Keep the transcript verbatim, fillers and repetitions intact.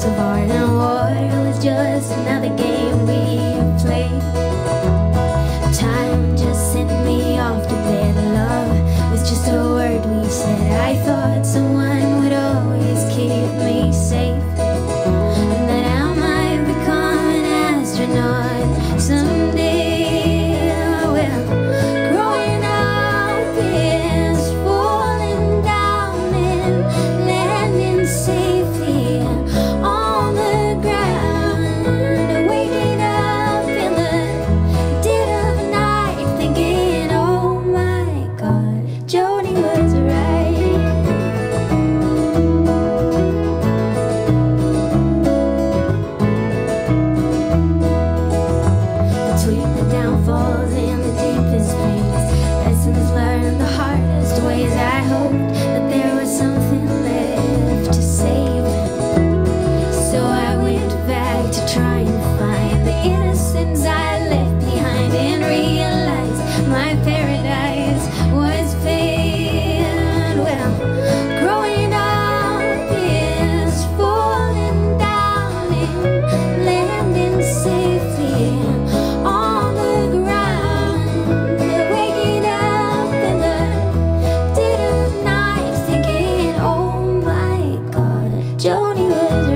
so far than war. It was just another game we played. Time just sent me off to bed. Love was just a word we said. I thought someone would always keep me safe, and that I might become an astronaut someday. Well, growing up is falling down and landing safely on the ground. Waking up in the dead of night thinking, oh my God, Joni was right. Between the downfalls and the deepest pains, lessons learned the hardest ways. I hoped that there was something left to save, so I went back to try and find the innocence I left behind, and realized my paradise was fading. Well, growing up is falling down and landing safely on the ground. Waking up in the dead of night thinking, oh my God, Joni was